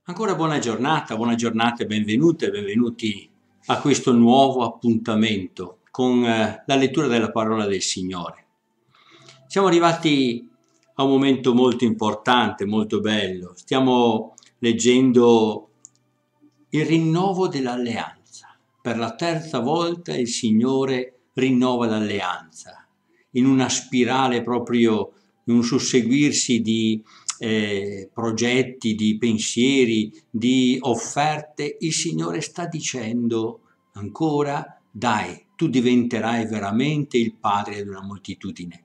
Ancora buona giornata e benvenute e benvenuti a questo nuovo appuntamento con la lettura della parola del Signore. Siamo arrivati a un momento molto importante, molto bello. Stiamo leggendo il rinnovo dell'alleanza. Per la terza volta il Signore rinnova l'alleanza in una spirale proprio, in un susseguirsi di progetti, di pensieri, di offerte. Il Signore sta dicendo ancora: dai, tu diventerai veramente il padre di una moltitudine.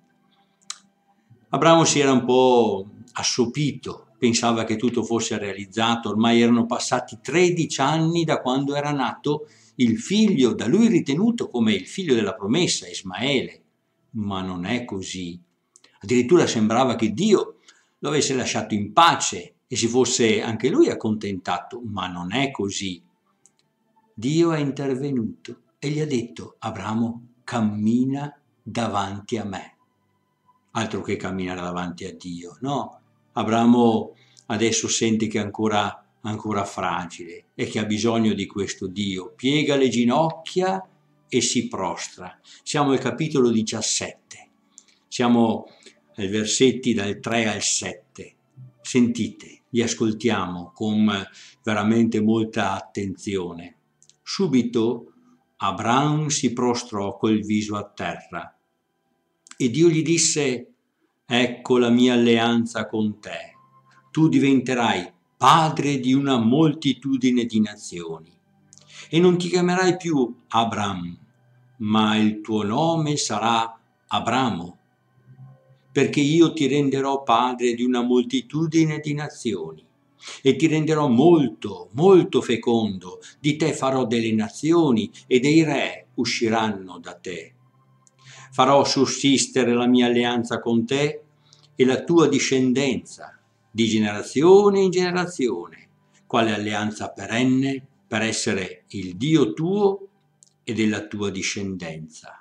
Abramo si era un po' assopito, pensava che tutto fosse realizzato, ormai erano passati 13 anni da quando era nato il figlio da lui ritenuto come il figlio della promessa, Ismaele, ma non è così. Addirittura sembrava che Dio lo avesse lasciato in pace e si fosse anche lui accontentato, ma non è così. Dio è intervenuto e gli ha detto: Abramo, cammina davanti a me. Altro che camminare davanti a Dio, no? Abramo adesso sente che è ancora fragile e che ha bisogno di questo Dio. Piega le ginocchia e si prostra. Siamo al capitolo 17, siamo ai versetti dal 3 al 7. Sentite, li ascoltiamo con veramente molta attenzione. Subito Abram si prostrò col viso a terra e Dio gli disse: ecco la mia alleanza con te, tu diventerai padre di una moltitudine di nazioni e non ti chiamerai più Abram, ma il tuo nome sarà Abramo, perché io ti renderò padre di una moltitudine di nazioni e ti renderò molto, molto fecondo, di te farò delle nazioni e dei re usciranno da te. Farò sussistere la mia alleanza con te e la tua discendenza di generazione in generazione, quale alleanza perenne per essere il Dio tuo e della tua discendenza.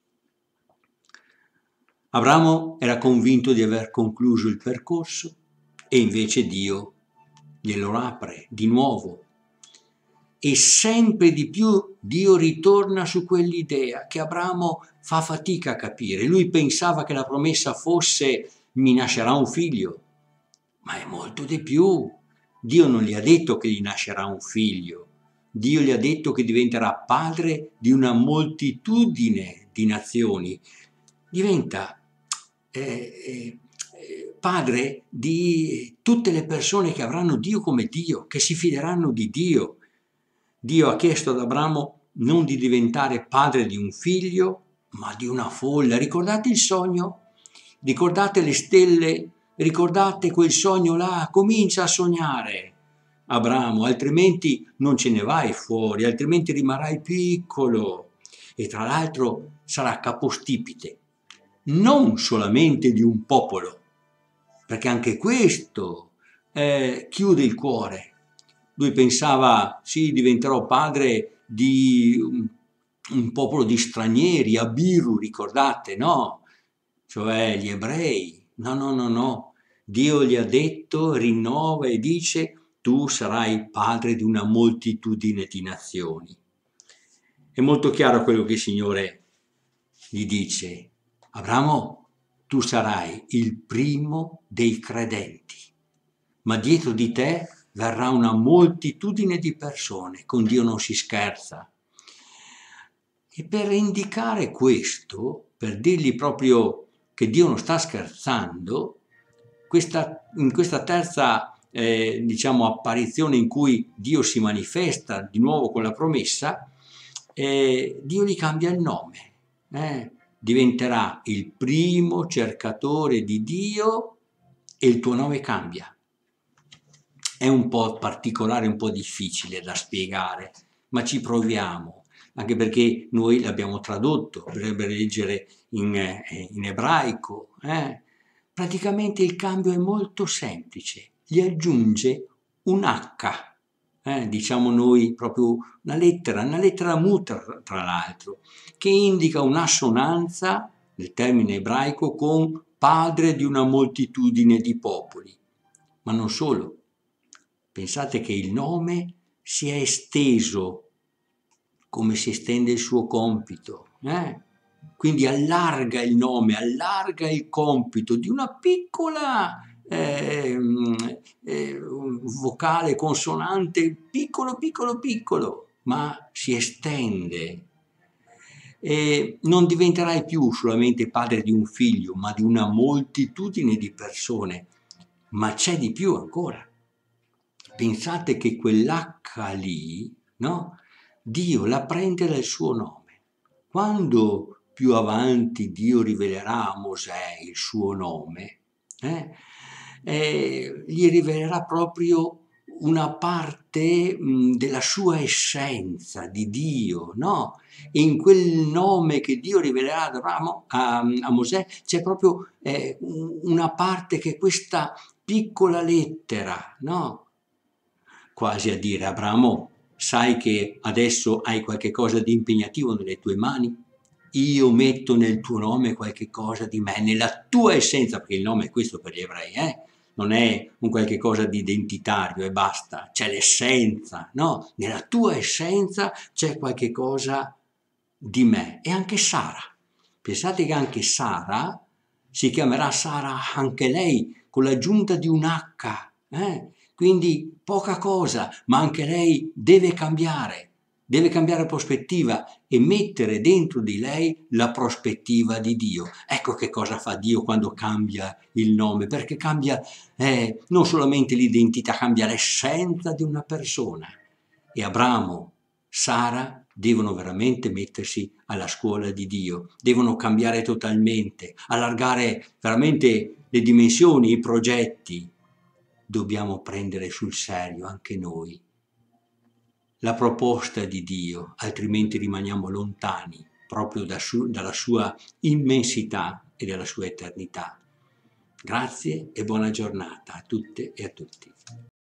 Abramo era convinto di aver concluso il percorso e invece Dio glielo apre di nuovo. E sempre di più Dio ritorna su quell'idea che Abramo fa fatica a capire. Lui pensava che la promessa fosse: mi nascerà un figlio, ma è molto di più. Dio non gli ha detto che gli nascerà un figlio, Dio gli ha detto che diventerà padre di una moltitudine di nazioni. Diventa padre di tutte le persone che avranno Dio come Dio, che si fideranno di Dio. Dio ha chiesto ad Abramo non di diventare padre di un figlio, ma di una folla. Ricordate il sogno? Ricordate le stelle? Ricordate quel sogno là? Comincia a sognare, Abramo, altrimenti non ce ne vai fuori, altrimenti rimarrai piccolo. E tra l'altro sarà capostipite, non solamente di un popolo, perché anche questo chiude il cuore. Lui pensava: sì, diventerò padre di un popolo di stranieri, Abiru, ricordate, no? Cioè gli ebrei. No. Dio gli ha detto, rinnova e dice: tu sarai padre di una moltitudine di nazioni. È molto chiaro quello che il Signore gli dice: Abramo, tu sarai il primo dei credenti, ma dietro di te verrà una moltitudine di persone, con Dio non si scherza. E per indicare questo, per dirgli proprio che Dio non sta scherzando, in questa terza apparizione in cui Dio si manifesta di nuovo con la promessa, Dio gli cambia il nome. Diventerà il primo cercatore di Dio e il tuo nome cambia. È un po' particolare, un po' difficile da spiegare, ma ci proviamo, anche perché noi l'abbiamo tradotto, dovrebbe leggere in ebraico. Praticamente il cambio è molto semplice, gli aggiunge un H, diciamo noi proprio una lettera muta tra l'altro, che indica un'assonanza nel termine ebraico con padre di una moltitudine di popoli. Ma non solo. Pensate che il nome si è esteso come si estende il suo compito. Quindi allarga il nome, allarga il compito di una piccola vocale, consonante, piccolo, ma si estende. E non diventerai più solamente padre di un figlio, ma di una moltitudine di persone. Ma c'è di più ancora. Pensate che quell'H lì, no? Dio la prende dal suo nome. Quando più avanti Dio rivelerà a Mosè il suo nome, gli rivelerà proprio una parte della sua essenza di Dio, no? E in quel nome che Dio rivelerà a Mosè c'è proprio una parte che è questa piccola lettera, no? Quasi a dire: Abramo, sai che adesso hai qualche cosa di impegnativo nelle tue mani? Io metto nel tuo nome qualche cosa di me, nella tua essenza, perché il nome è questo per gli ebrei, non è un qualche cosa di identitario e basta, c'è l'essenza, no? Nella tua essenza c'è qualche cosa di me. E anche Sara. Pensate che anche Sara si chiamerà Sara, anche lei, con l'aggiunta di un H, quindi poca cosa, ma anche lei deve cambiare prospettiva e mettere dentro di lei la prospettiva di Dio. Ecco che cosa fa Dio quando cambia il nome, perché cambia non solamente l'identità, cambia l'essenza di una persona. E Abramo, Sara devono veramente mettersi alla scuola di Dio, devono cambiare totalmente, allargare veramente le dimensioni, i progetti. Dobbiamo prendere sul serio anche noi la proposta di Dio, altrimenti rimaniamo lontani proprio dalla sua immensità e dalla sua eternità. Grazie e buona giornata a tutte e a tutti.